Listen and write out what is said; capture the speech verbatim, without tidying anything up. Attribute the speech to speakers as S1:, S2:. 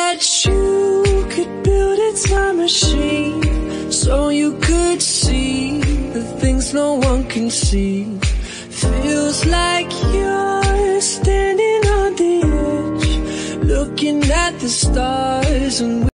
S1: that you could build a time machine so you could see the things no one can see. Feels like you're standing on the edge, looking at the stars and